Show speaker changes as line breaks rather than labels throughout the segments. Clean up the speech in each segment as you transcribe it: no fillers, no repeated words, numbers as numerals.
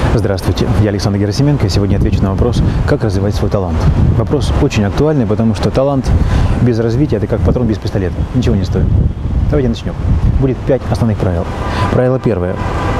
Здравствуйте, я Александр Герасименко, и сегодня отвечу на вопрос, как развивать свой талант. Вопрос очень актуальный, потому что талант без развития – это как патрон без пистолета, ничего не стоит. Давайте начнем. Будет 5 основных правил. Правило первое.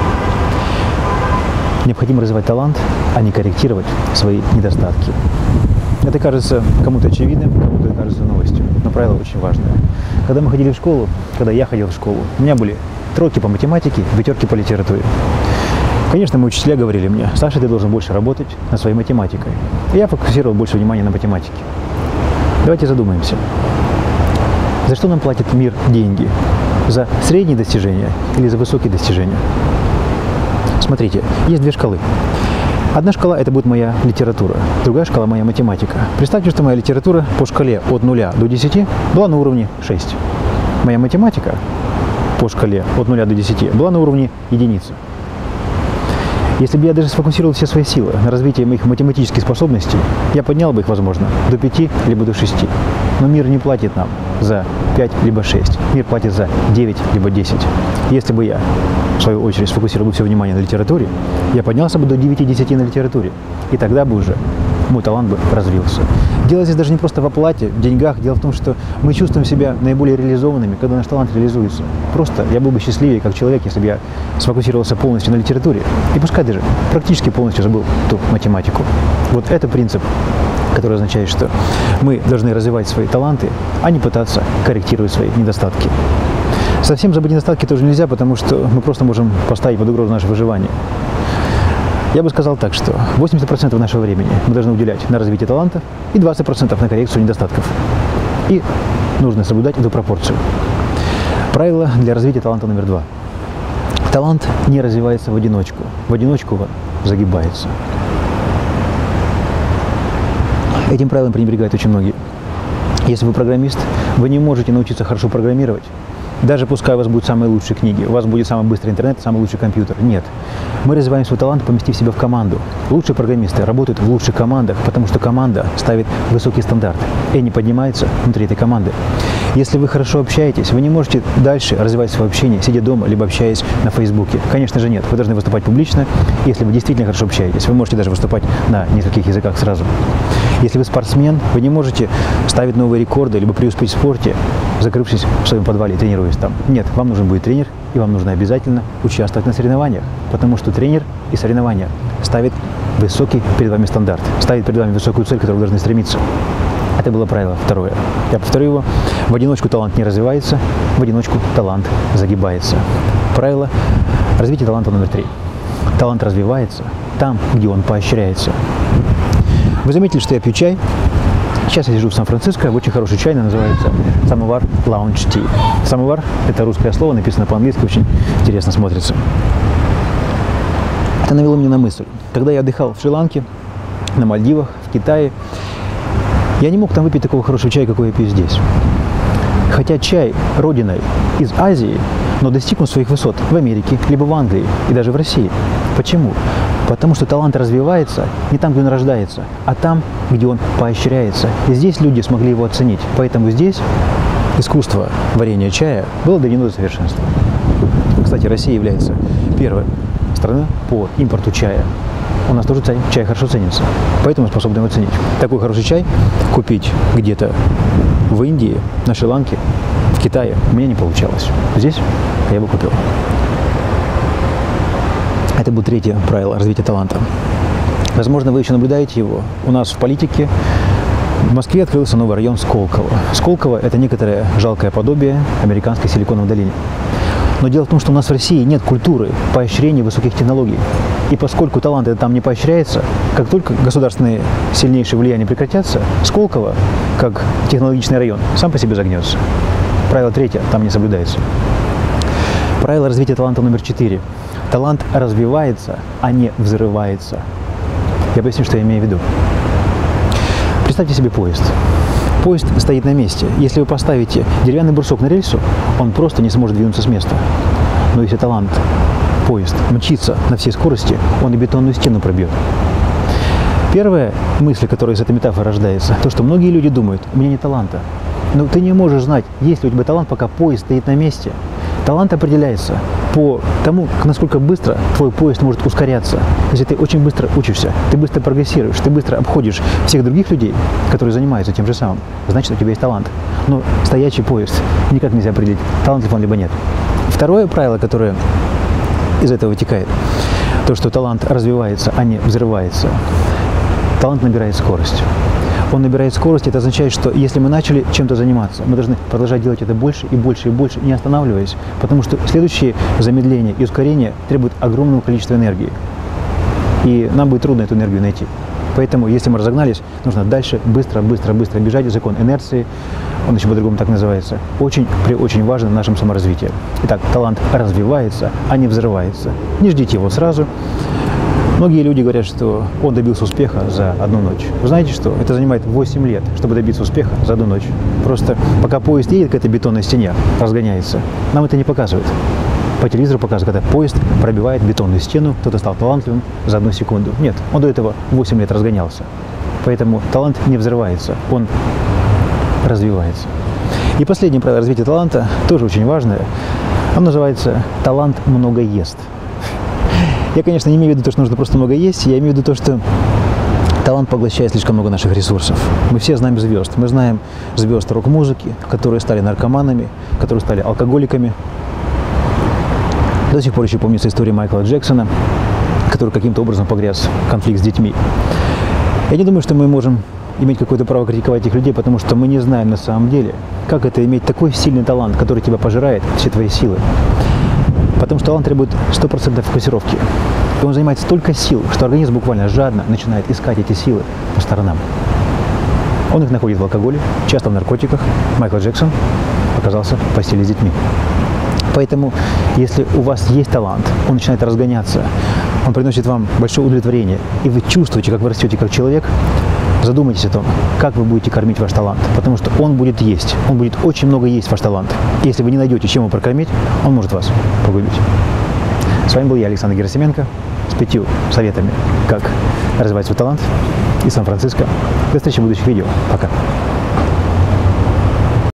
Необходимо развивать талант, а не корректировать свои недостатки. Это кажется кому-то очевидным, кому-то кажется новостью, но правило очень важное. Когда мы ходили в школу, когда я ходил в школу, у меня были тройки по математике, пятерки по литературе. Конечно, мои учителя говорили мне: Саша, ты должен больше работать над своей математикой. И я фокусировал больше внимания на математике. Давайте задумаемся. За что нам платит мир деньги? За средние достижения или за высокие достижения? Смотрите, есть две шкалы. Одна шкала – это будет моя литература, другая шкала – моя математика. Представьте, что моя литература по шкале от 0 до 10 была на уровне 6. Моя математика по шкале от 0 до 10 была на уровне единицы. Если бы я даже сфокусировал все свои силы на развитии моих математических способностей, я поднял бы их, возможно, до 5 либо до 6. Но мир не платит нам за 5 либо 6. Мир платит за 9 либо 10. Если бы я, в свою очередь, сфокусировал бы все внимание на литературе, я поднялся бы до 9-10 на литературе. И тогда бы уже мой талант бы развился. Дело здесь даже не просто в оплате, в деньгах. Дело в том, что мы чувствуем себя наиболее реализованными, когда наш талант реализуется. Просто я был бы счастливее как человек, если бы я сфокусировался полностью на литературе. И пускай даже практически полностью забыл ту математику. Вот это принцип, который означает, что мы должны развивать свои таланты, а не пытаться корректировать свои недостатки. Совсем забыть недостатки тоже нельзя, потому что мы просто можем поставить под угрозу наше выживание. Я бы сказал так, что 80% нашего времени мы должны уделять на развитие таланта и 20% на коррекцию недостатков. И нужно соблюдать эту пропорцию. Правило для развития таланта номер 2. Талант не развивается в одиночку. В одиночку он загибается. Этим правилом пренебрегают очень многие. Если вы программист, вы не можете научиться хорошо программировать. Даже пускай у вас будут самые лучшие книги, у вас будет самый быстрый интернет, самый лучший компьютер. Нет. Мы развиваем свой талант, поместив себя в команду. Лучшие программисты работают в лучших командах, потому что команда ставит высокий стандарт, и они поднимаются внутри этой команды. Если вы хорошо общаетесь, вы не можете дальше развивать свое общение, сидя дома, либо общаясь на Фейсбуке. Конечно же нет. Вы должны выступать публично. Если вы действительно хорошо общаетесь, вы можете даже выступать на нескольких языках сразу. Если вы спортсмен, вы не можете ставить новые рекорды, либо преуспеть в спорте, закрывшись в своем подвале и тренируясь там. Нет, вам нужен будет тренер, и вам нужно обязательно участвовать на соревнованиях, потому что тренер и соревнования ставят высокий перед вами стандарт, ставит перед вами высокую цель, к которой вы должны стремиться. Это было правило второе. Я повторю его. В одиночку талант не развивается, в одиночку талант загибается. Правило развития таланта номер 3. Талант развивается там, где он поощряется. Вы заметили, что я пью чай? Сейчас я сижу в Сан-Франциско, в очень хорошей чайной, называется Samovar Lounge Tea. Самовар – это русское слово, написано по-английски, очень интересно смотрится. Это навело меня на мысль. Когда я отдыхал в Шри-Ланке, на Мальдивах, в Китае, я не мог там выпить такого хорошего чая, какой я пью здесь. Хотя чай родиной из Азии, но достиг он своих высот в Америке, либо в Англии, и даже в России. Почему? Потому что талант развивается не там, где он рождается, а там, где он поощряется. И здесь люди смогли его оценить. Поэтому здесь искусство варенья чая было доведено до совершенства. Кстати, Россия является первой страной по импорту чая. У нас тоже чай хорошо ценится, поэтому мы способны его ценить. Такой хороший чай купить где-то в Индии, на Шри-Ланке, в Китае у меня не получалось. Здесь я бы купил. Это было третье правило развития таланта. Возможно, вы еще наблюдаете его. У нас в политике в Москве открылся новый район Сколково. Сколково – это некоторое жалкое подобие американской Силиконовой долины. Но дело в том, что у нас в России нет культуры поощрения высоких технологий. И поскольку талант там не поощряется, как только государственные сильнейшие влияния прекратятся, Сколково, как технологичный район, сам по себе загнется. Правило третье там не соблюдается. Правило развития таланта номер 4. Талант развивается, а не взрывается. Я поясню, что я имею в виду. Представьте себе поезд. Поезд стоит на месте. Если вы поставите деревянный брусок на рельсу, он просто не сможет двинуться с места. Но если талант, поезд, мчится на всей скорости, он и бетонную стену пробьет. Первая мысль, которая из этой метафоры рождается, то, что многие люди думают: у меня нет таланта. Но ты не можешь знать, есть ли у тебя талант, пока поезд стоит на месте. Талант определяется по тому, насколько быстро твой поезд может ускоряться. Если ты очень быстро учишься, ты быстро прогрессируешь, ты быстро обходишь всех других людей, которые занимаются тем же самым, значит, у тебя есть талант. Но стоячий поезд никак нельзя определить, талантлив он либо нет. Второе правило, которое из этого вытекает, то, что талант развивается, а не взрывается. Талант набирает скорость. Он набирает скорость, это означает, что если мы начали чем-то заниматься, мы должны продолжать делать это больше и больше и больше, не останавливаясь, потому что следующие замедления и ускорения требуют огромного количества энергии. И нам будет трудно эту энергию найти. Поэтому, если мы разогнались, нужно дальше быстро бежать. Закон инерции, он еще по-другому так называется, очень важен в нашем саморазвитии. Итак, талант развивается, а не взрывается. Не ждите его сразу. Многие люди говорят, что он добился успеха за одну ночь. Вы знаете что? Это занимает 8 лет, чтобы добиться успеха за одну ночь. Просто пока поезд едет к этой бетонной стене, разгоняется, нам это не показывают. По телевизору показывают, когда поезд пробивает бетонную стену, кто-то стал талантливым за 1 секунду. Нет, он до этого 8 лет разгонялся. Поэтому талант не взрывается, он развивается. И последнее правило развития таланта, тоже очень важное, оно называется «талант много ест». Я, конечно, не имею в виду то, что нужно просто много есть, я имею в виду то, что талант поглощает слишком много наших ресурсов. Мы все знаем звезд. Мы знаем звезд рок-музыки, которые стали наркоманами, которые стали алкоголиками. До сих пор еще помнится история Майкла Джексона, который каким-то образом погряз в конфликт с детьми. Я не думаю, что мы можем иметь какое-то право критиковать этих людей, потому что мы не знаем на самом деле, как это иметь такой сильный талант, который тебя пожирает, все твои силы. Потому что талант требует 100% фокусировки. И он занимает столько сил, что организм буквально жадно начинает искать эти силы по сторонам. Он их находит в алкоголе, часто в наркотиках. Майкл Джексон оказался в постели с детьми. Поэтому, если у вас есть талант, он начинает разгоняться, он приносит вам большое удовлетворение, и вы чувствуете, как вы растете как человек, задумайтесь о том, как вы будете кормить ваш талант, потому что он будет есть, он будет очень много есть ваш талант. Если вы не найдете, чем его прокормить, он может вас погубить. С вами был я, Александр Герасименко, с 5 советами, как развивать свой талант из Сан-Франциско. До встречи в будущих видео. Пока.